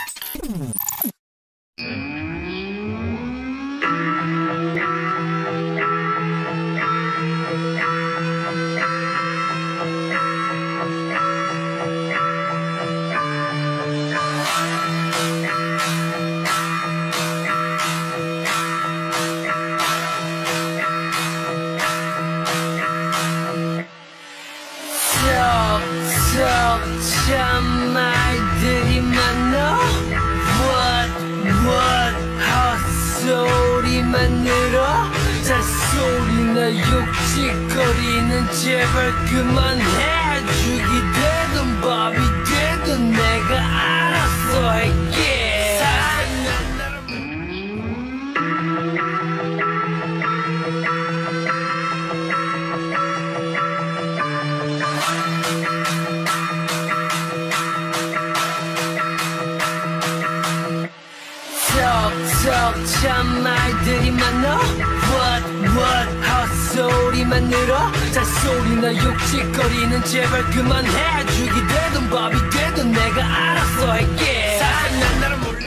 참 말들이 많아. What 헛소리만 늘어. 잔소리나 욕짓거리는 제발 그만해. 죽이 되든 밥이 되든 내가 알아서 할게. 참 말들이 많아. What 헛소리만 늘어. 잔소리나 욕짓거리는 제발 그만해. 죽이 되든 밥이 되든 내가 알아서 할게. 사실 난 나를 몰라.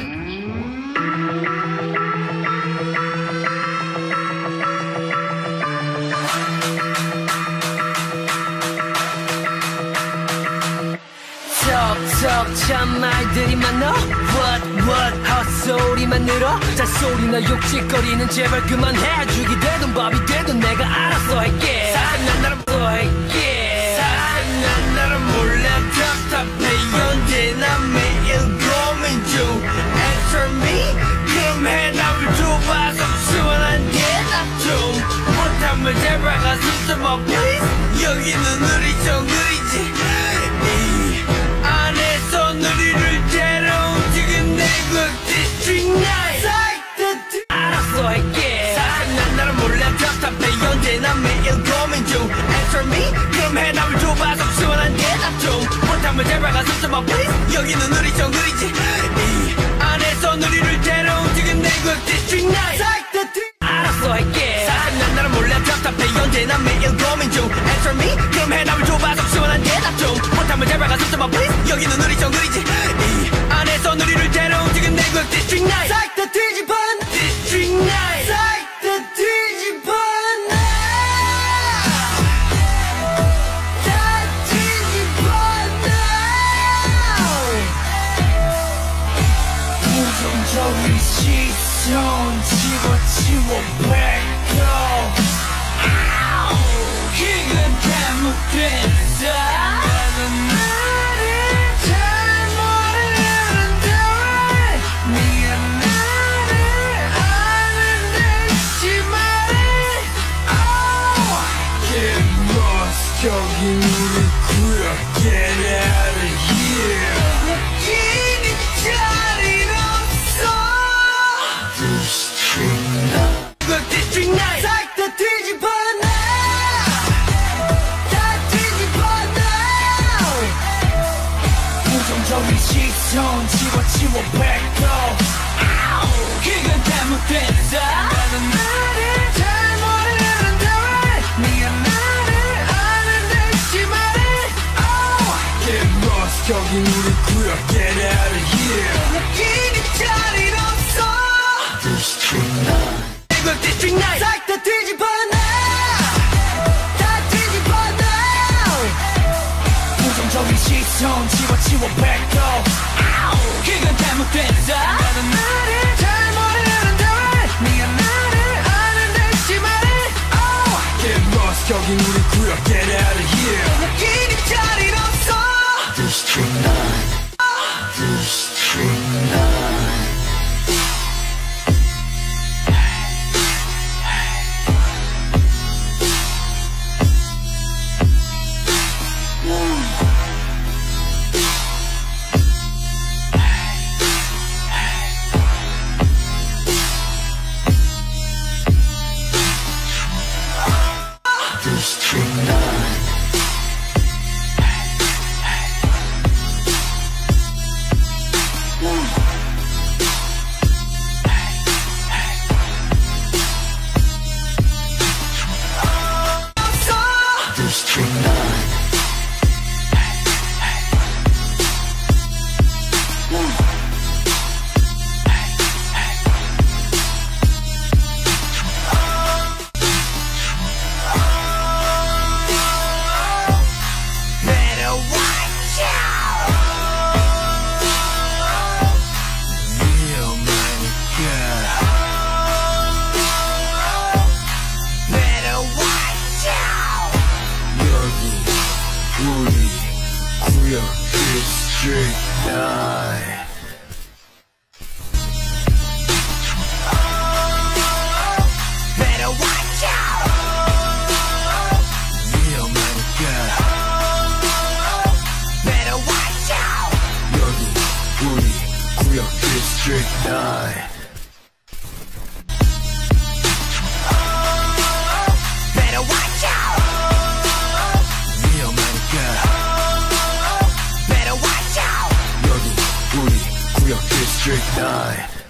참 말들이 많아. What 헛소리만 늘어. 잔소리나 욕짓거리는 제발 그만해. 죽이 되든 밥이 되든 내가 알아서 할게. 사실 난 나를 몰라 할게. 사실 난 나를 몰라 답답해. 언제나 매일 고민 중. Answer me 그럼 해답을 줘봐서 시원한 대답 좀. 못하면 제발 가슴 좀 please. 여기는 느리 정글이지. 너리를 데려 움직인 내국 District 9. 알았어 할게. 사실 난 나를 몰라 답답해. 언제나 매일 고민 중. Answer me 그럼 해답을 줘봐. 속 시원한 대답 좀. 못하면 제발 가슴 좀 please. 여기는 우리 정글이지. 이 안에서 너리를 데려 움직인 내국 District 9. 알았어 할게. 사실 난 나를 몰라 답답해. 언제나 매일 고민 중. Answer me 그럼 해답을 줘봐. 속 시원한 대답 좀. 못하면 제발 가슴 좀 please. 여기는 우리 정글이지. 이 안에서 너리를 데려 움직인 내국 District 9. 싹 다 뒤집어 District 9. 싹 다 뒤집어 다 뒤집어 부정적인 시선 지워 back 기가 잘못됐어. 여긴 우리 구역. Get out of here. 여기는 자리는 없어. District 9. 싹 다 뒤집어 놔. 다 뒤집어 놔. 부정적인 시선 지워 back up. 그건 잘못됐어. 나는 나를 잘 모르는데 왜 네가 나를 여긴 우리 구역. Get out of here. 여기는 자리는 없어. 내국 District 9. 싹 다 뒤집어 놔. 다 뒤집어 놔. 부정적인 시선 지워 back up. 그건 잘못됐어. 나는 나를 잘 모르는데 왜 네가 나를 아는데 지 말해. Get lost. 여긴 우리 구역. Get out of here. 여기는 자리는 없어. District 9. District 9. District 9. Better watch out. 위험하니까. Better watch out. 여기 우리 구역 District 9.